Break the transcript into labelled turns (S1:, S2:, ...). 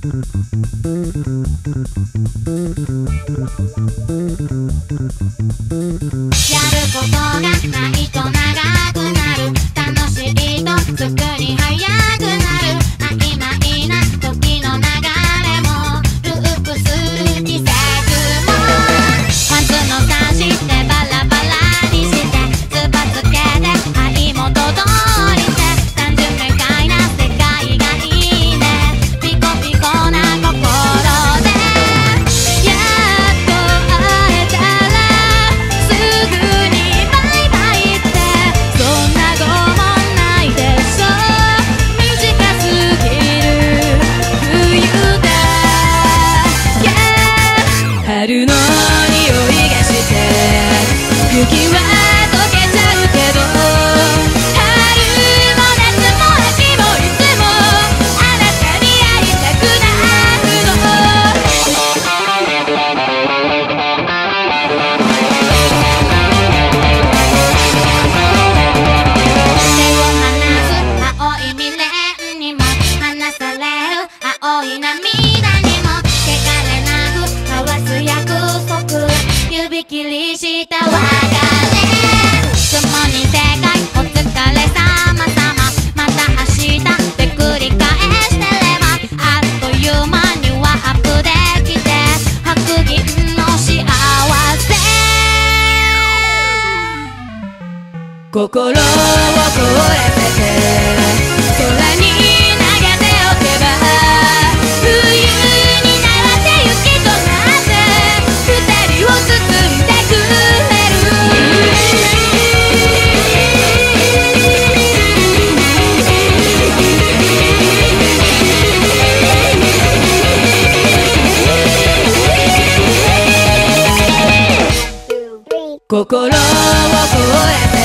S1: ことがないと長くなる、楽しいとすぐに早くなる、曖昧な時の流れもループする季節も、パンツの差してバラバラにしてつばつけて愛もとどりて、単純明快な世界がいいね、ピコピコな心でやっと会えたらすぐに春の匂いがして雪は溶けちゃうけど、春も夏も秋もいつもあなたに会いたくなるの。手を離す青い未練にも離される青い涙にも汚れなく交わす約束、指切りした別れ、共に世界お疲れ様様、また明日って繰り返してればあっという間にワープできて白銀の幸せ、心を凍らせて空に投げておけば冬になって雪となって二人を包んでくれる。心を凍らせて